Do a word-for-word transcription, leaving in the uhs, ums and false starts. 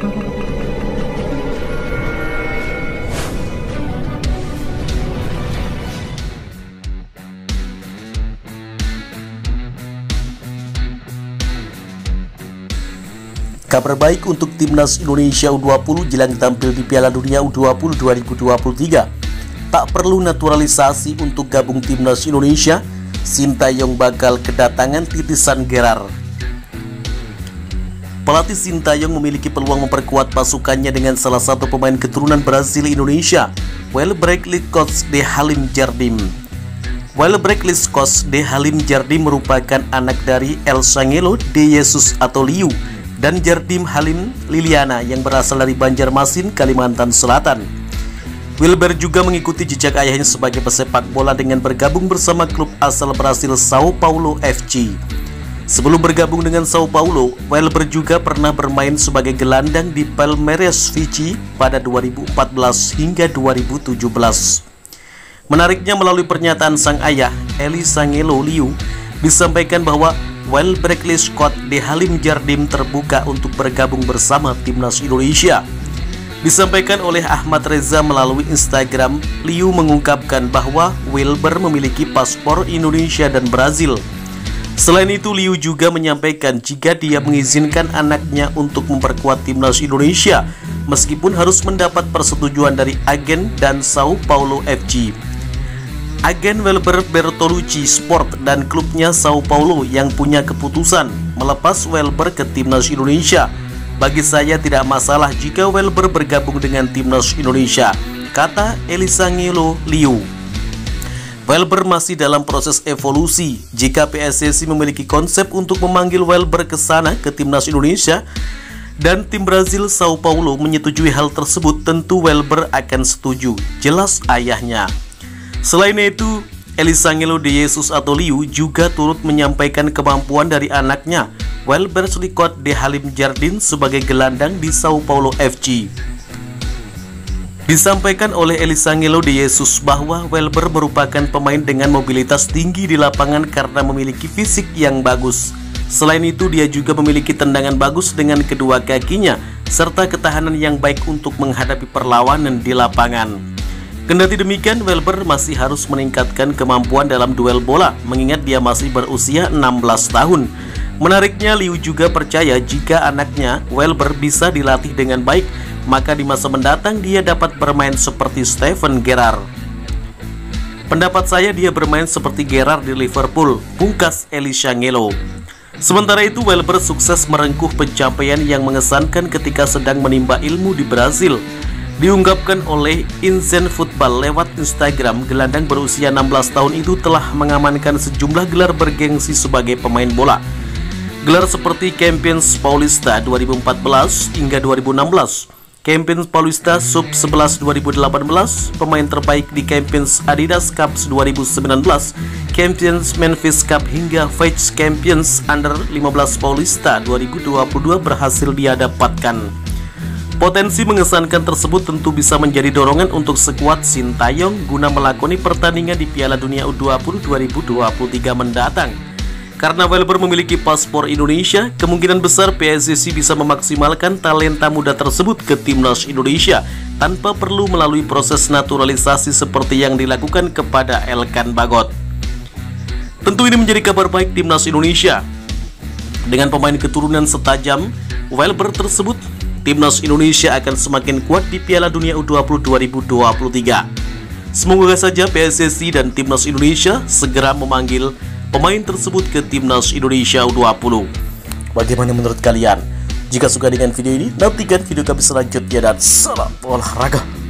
Kabar baik untuk Timnas Indonesia U dua puluh jelang tampil di Piala Dunia U dua puluh dua ribu dua puluh tiga. Tak perlu naturalisasi untuk gabung Timnas Indonesia, Sintayong bakal kedatangan titisan Gerrard. Pelatih Sintayong memiliki peluang memperkuat pasukannya dengan salah satu pemain keturunan Brasil Indonesia, Welbrecht de Halim Jardim. Welbrecht de Halim Jardim merupakan anak dari El Sangelo de Jesus atau Liu dan Jardim Halim Liliana yang berasal dari Banjarmasin, Kalimantan Selatan. Wilber juga mengikuti jejak ayahnya sebagai pesepak bola dengan bergabung bersama klub asal Brasil Sao Paulo F C. Sebelum bergabung dengan Sao Paulo, Wilber juga pernah bermain sebagai gelandang di Palmeiras V C pada dua ribu empat belas hingga dua ribu tujuh belas. Menariknya, melalui pernyataan sang ayah, Eli Sangelo Liu, disampaikan bahwa Welbrecht de Halim Jardim terbuka untuk bergabung bersama Timnas Indonesia. Disampaikan oleh Ahmad Reza melalui Instagram, Liu mengungkapkan bahwa Wilber memiliki paspor Indonesia dan Brazil. Selain itu, Liu juga menyampaikan jika dia mengizinkan anaknya untuk memperkuat Timnas Indonesia, meskipun harus mendapat persetujuan dari agen dan Sao Paulo F C. Agen Wilber Bertolucci Sport dan klubnya Sao Paulo yang punya keputusan melepas Wilber ke Timnas Indonesia. Bagi saya tidak masalah jika Wilber bergabung dengan Timnas Indonesia, kata Elisangelo Liu. Wilber masih dalam proses evolusi. Jika P S S I memiliki konsep untuk memanggil Wilber ke sana ke Timnas Indonesia dan tim Brasil Sao Paulo menyetujui hal tersebut, tentu Wilber akan setuju, jelas ayahnya. Selain itu, Elisangelo de Jesus atau Liu juga turut menyampaikan kemampuan dari anaknya, Welbrecht de Halim Jardim, sebagai gelandang di Sao Paulo F C. Disampaikan oleh Elisangelo de Jesus bahwa Wilber merupakan pemain dengan mobilitas tinggi di lapangan karena memiliki fisik yang bagus. Selain itu, dia juga memiliki tendangan bagus dengan kedua kakinya, serta ketahanan yang baik untuk menghadapi perlawanan di lapangan. Kendati demikian, Wilber masih harus meningkatkan kemampuan dalam duel bola, mengingat dia masih berusia enam belas tahun. Menariknya, Liu juga percaya jika anaknya, Wilber, bisa dilatih dengan baik, maka di masa mendatang dia dapat bermain seperti Steven Gerrard. Pendapat saya, dia bermain seperti Gerrard di Liverpool, pungkas Elisangelo. Sementara itu, Wilber sukses merengkuh pencapaian yang mengesankan ketika sedang menimba ilmu di Brasil. Diungkapkan oleh Inzen Football lewat Instagram, gelandang berusia enam belas tahun itu telah mengamankan sejumlah gelar bergengsi sebagai pemain bola. Gelar seperti Champions Paulista dua ribu empat belas hingga dua ribu enam belas, Champions Paulista Sub sebelas dua ribu delapan belas, pemain terbaik di Champions Adidas Cup dua ribu sembilan belas, Champions Memphis Cup hingga Vice Champions Under lima belas Paulista dua ribu dua puluh dua berhasil dia dapatkan. Potensi mengesankan tersebut tentu bisa menjadi dorongan untuk skuad Sintayong guna melakoni pertandingan di Piala Dunia U dua puluh dua ribu dua puluh tiga mendatang. Karena Wilber memiliki paspor Indonesia, kemungkinan besar P S S I bisa memaksimalkan talenta muda tersebut ke Timnas Indonesia tanpa perlu melalui proses naturalisasi seperti yang dilakukan kepada Elkan Bagot. Tentu ini menjadi kabar baik Timnas Indonesia. Dengan pemain keturunan setajam Wilber tersebut, Timnas Indonesia akan semakin kuat di Piala Dunia U dua puluh dua ribu dua puluh tiga. Semoga saja P S S I dan Timnas Indonesia segera memanggil pemain tersebut ke Timnas Indonesia U dua puluh. Bagaimana menurut kalian? Jika suka dengan video ini, nantikan video kami selanjutnya dan salam olahraga.